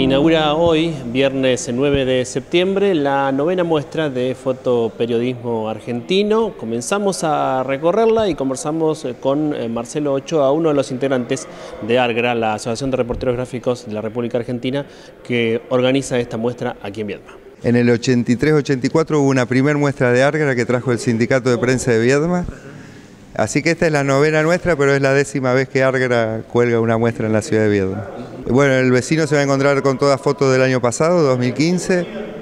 inaugura hoy, viernes 9 de septiembre, la novena muestra de fotoperiodismo argentino. Comenzamos a recorrerla y conversamos con Marcelo Ochoa, uno de los integrantes de ARGRA, la Asociación de Reporteros Gráficos de la República Argentina, que organiza esta muestra aquí en Viedma. En el 83-84 hubo una primera muestra de ARGRA que trajo el Sindicato de Prensa de Viedma. Así que esta es la novena nuestra, pero es la 10ª vez que ARGRA cuelga una muestra en la ciudad de Viedma. Bueno, el vecino se va a encontrar con todas fotos del año pasado, 2015,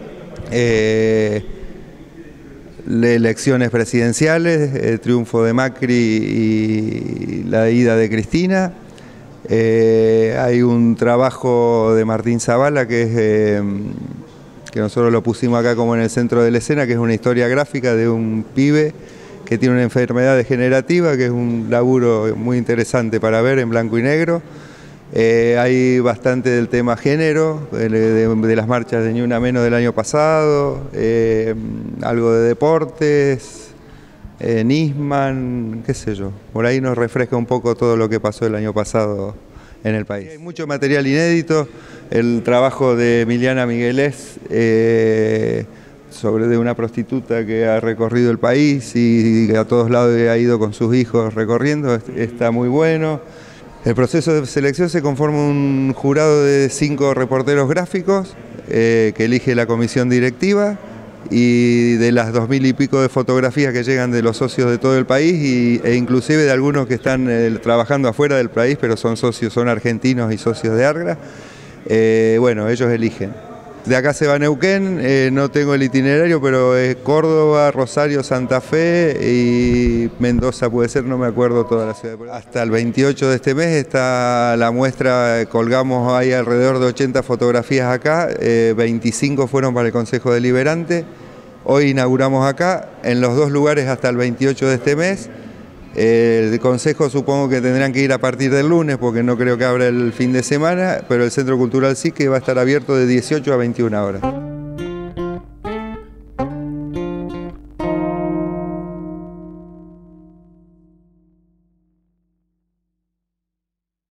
elecciones presidenciales, el triunfo de Macri y la ida de Cristina. Hay un trabajo de Martín Zavala que nosotros lo pusimos acá como en el centro de la escena, que es una historia gráfica de un pibe que tiene una enfermedad degenerativa, que es un laburo muy interesante para ver en blanco y negro. Hay bastante del tema género, de las marchas de Ni Una Menos del año pasado, algo de deportes, Nisman, qué sé yo. Por ahí nos refresca un poco todo lo que pasó el año pasado en el país. Hay mucho material inédito, el trabajo de Emiliana Miguelés, sobre de una prostituta que ha recorrido el país y a todos lados ha ido con sus hijos recorriendo, está muy bueno. El proceso de selección se conforma un jurado de 5 reporteros gráficos que elige la comisión directiva, y de las 2000 y pico de fotografías que llegan de los socios de todo el país e inclusive de algunos que están trabajando afuera del país, pero son socios, son argentinos y socios de ARGRA, bueno, ellos eligen. De acá se va a Neuquén, no tengo el itinerario, pero es Córdoba, Rosario, Santa Fe y Mendoza puede ser, no me acuerdo toda la ciudad. Hasta el 28 de este mes está la muestra, colgamos ahí alrededor de 80 fotografías acá, 25 fueron para el Consejo Deliberante. Hoy inauguramos acá, en los 2 lugares hasta el 28 de este mes. El Consejo supongo que tendrán que ir a partir del lunes porque no creo que abra el fin de semana, pero el Centro Cultural sí, que va a estar abierto de 18 a 21 horas.